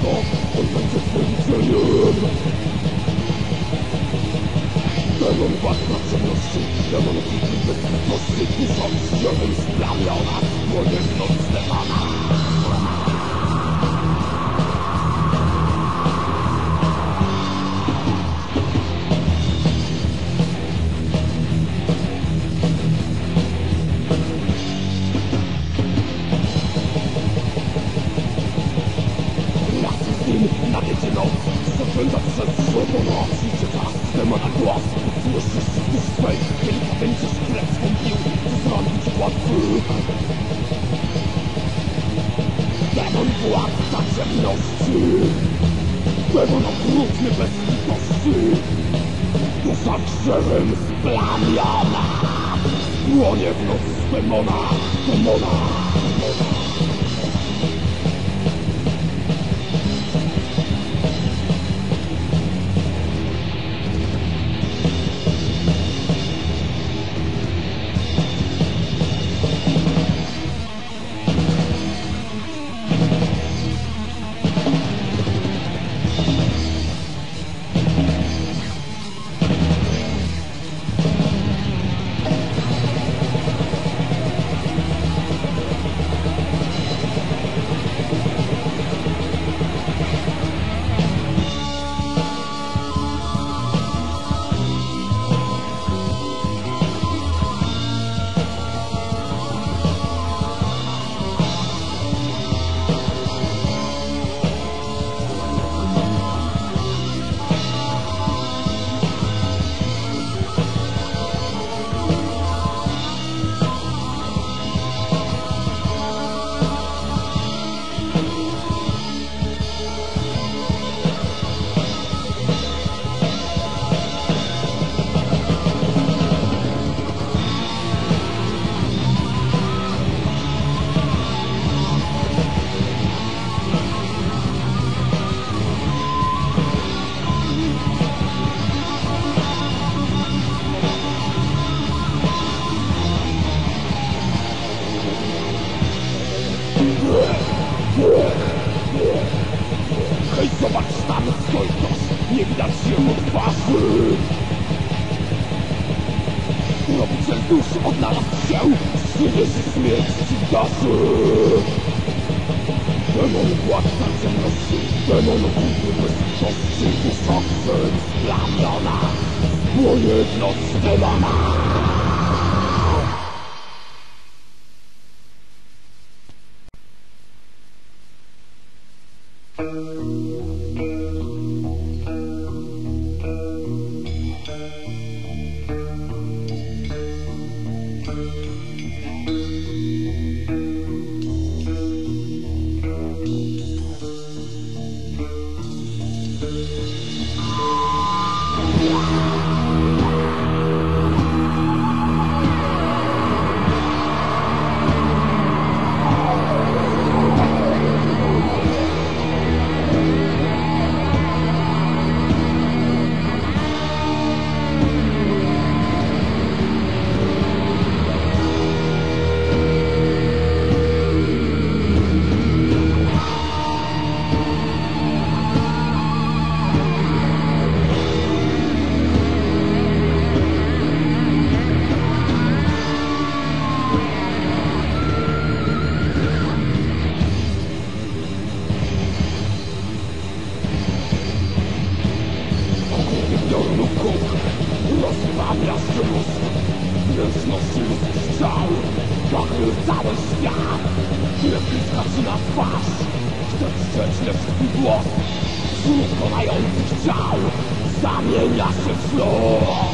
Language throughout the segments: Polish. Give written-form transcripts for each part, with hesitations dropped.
on będzie twoim cieniem. Demon walka ciemności, demon kutry bezpłatności, dusza z ziemią splamiona, dłonie w noc Stefana. Na wiecie noc, zakręta przez złoto noc i czyta demona głos. Słyszysz z dusz swej, kilka będziesz krew skąpił, zranić łatwy. Demon władca ciemności, demon okrutny bez litości, dusza grzewem splamiona, dłonie w noc demona, demona, demona. Hej, zobacz tam, stoi ktoś, nie widać jemu twarzy. Robiciel dusz odnalazł się, przyniesie śmierć ci darzy. Demon władca ciemności, demon okrutny bez litości, dusza krwem splamiona, dłonie w noc demona. Rozprawia się mózg, wnętrzności ludzkich ciał, pachnie cały świat, lepiska ci na twarz, chce strzeć lepszy głos, wśród konających ciał, zamienia się w los.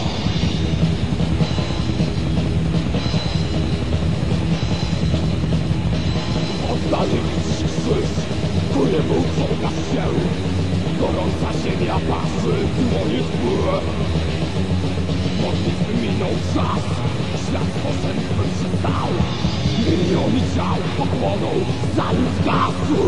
Oddany widzisz krzyż, ku niemu czołga się, gorąca ziemia patrzy, dłonie w górę. Modlitwy minął czas, świat posępny się stał, miliony ciał pochłonął, zanim zgasł.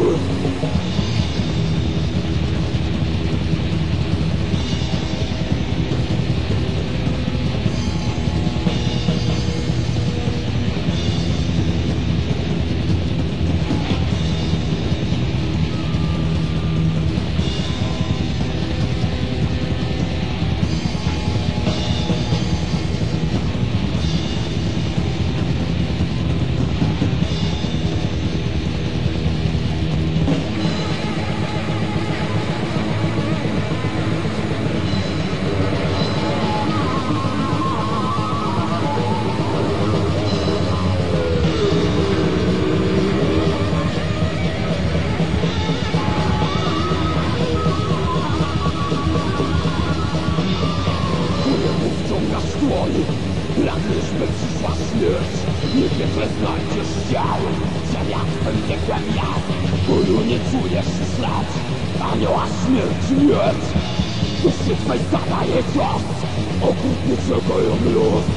ziemia będzie głębia. Bólu nie czujesz ślad, anioła śmierci miecz. Do się twej zadaje czas, okrutnie czekają los.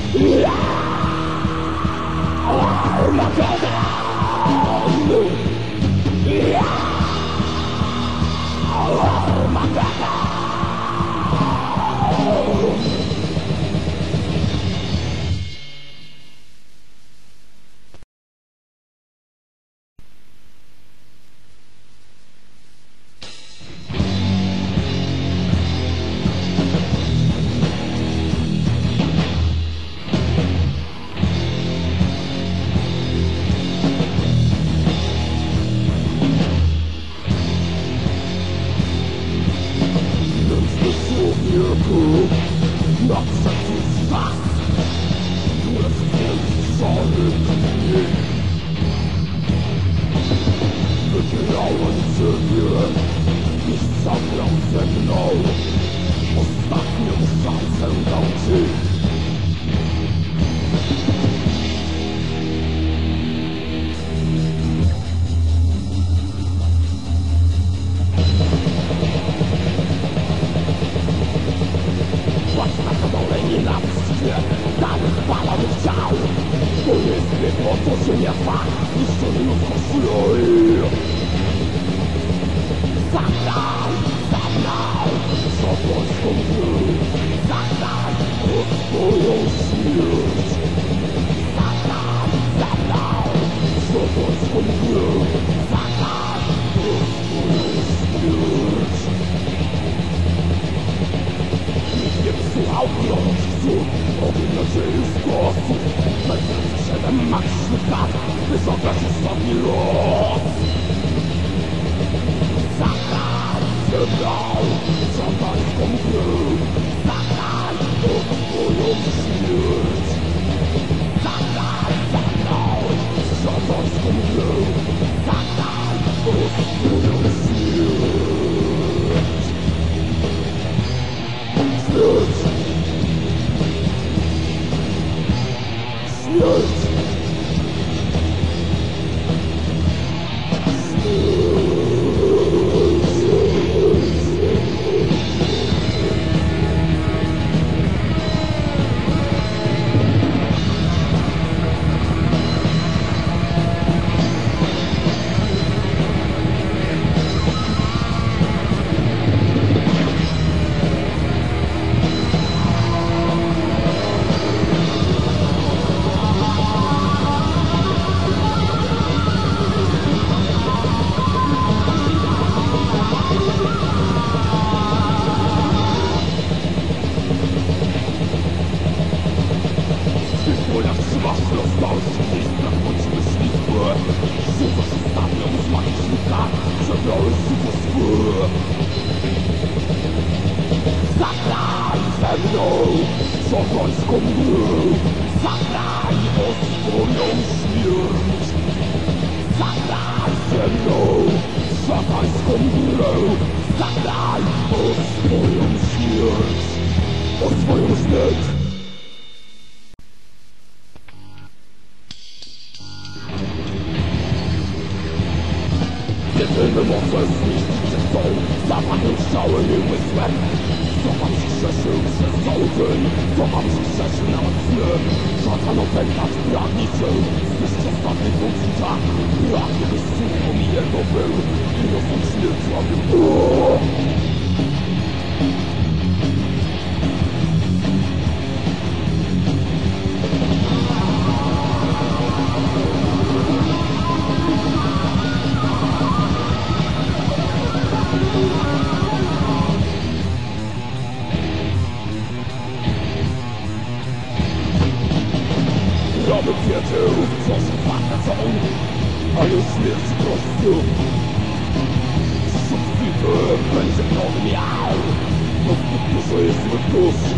Jedyny moce zniszczyć chcą, zapachnią ciałem i umysłem. Cofam się krzeszył przez cały dzień, cofam się krzeszył nawet snem. Szatan opętać pragnie się, zniszczy ostatni punkt życia. Pragnie byś słuchał mi jego był, i nosem śmierć łapił. Ja bym wiedział, co się warte są, a już śmierci prostu. Szczęśliwy będzie on miał, bo dużo jest złych dusz.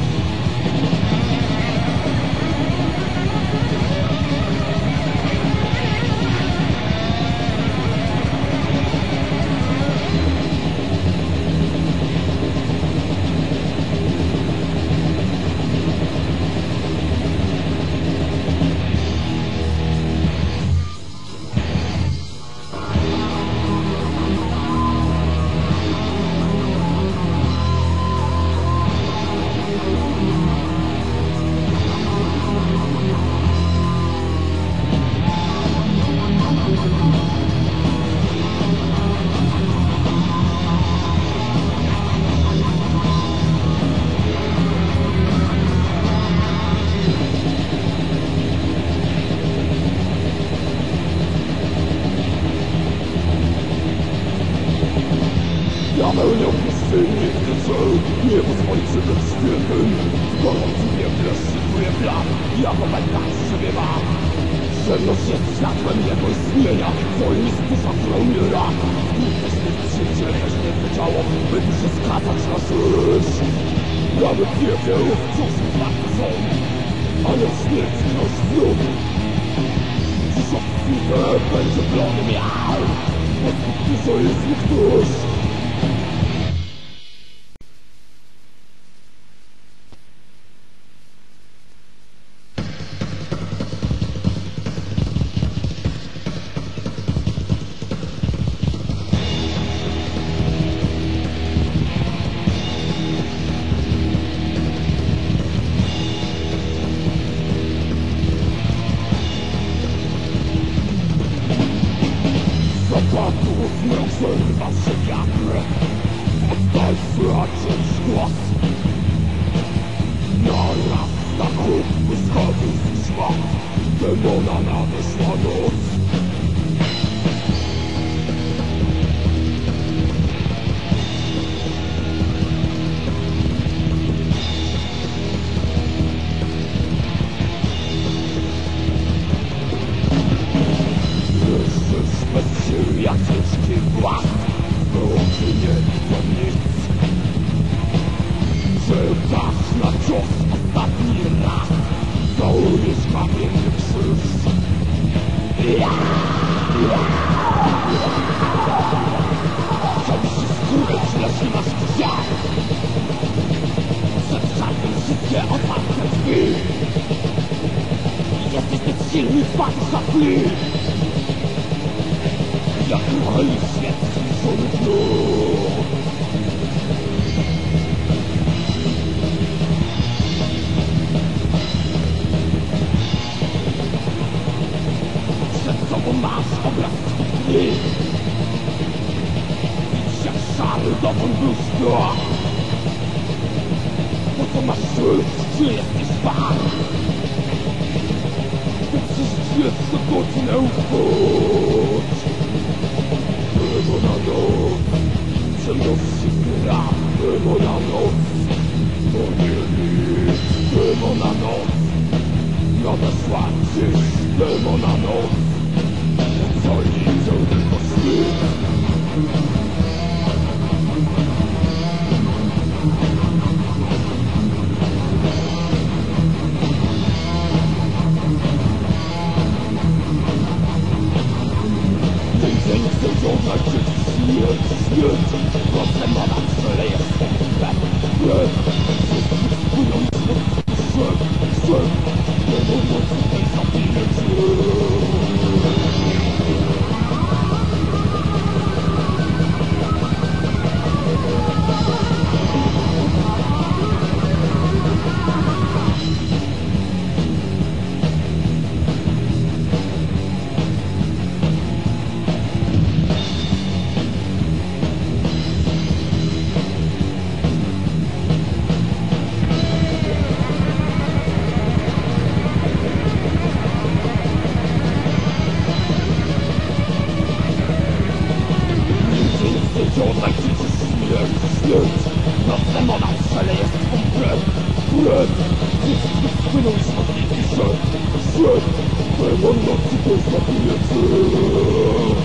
Zapełnią pusty nigdy cel, nie pozwoli przybyć świętym. Gorący wiatr szykuje plan, jako pamiętać siebie ma. Ciemność jest światłem jego istnienia, co jest dusza, która umiera. Skuteczny przyjdzie, weź nie wiedziało, by się skazać na żyć. Nawet piekieł wciąż otwarte są, ale śmierć wciąż wróg. Dziś obfite będzie plony miał, odkupny, co jest mi ktoś. Zapadł zmrok, zerwa się wiatr. Oddaj słychać głos. Narasta huk błyskowy szmat. Demona nadeszła noc. Bez sił jak ciężki głaz, wyłączy nie to nic. Czekasz na cios ostatni raz, całujesz kamienny krzyż. Chciałbyś się skurać, lecz nie masz gdzie. Przed czasem wszystkie otwarte drzwi. Jesteś bezsilny, patrz na dni. Jak ruchaj świat zniszczony wnór. Przed sobą masz obraz dni. Idź jak szary dowód lustro. Po co masz żyć, czy jesteś wart? Bo przecież jest to godzinę wód. Demona noc, ciemność gra, demona noc. Ponieli, demona noc. Nadeszła dziś, demona noc. Co idzie tylko świt. Dzień chcę oznaczyć śmierć. Rozemona przeleje swą krew. Wszystkich spłynąć od krzew. Demon nocy tej zabije oznaczyć śmierć. Demona przeleje swą krew. Wszystkich spłynął z niej krzew. Demon nocy tej zabije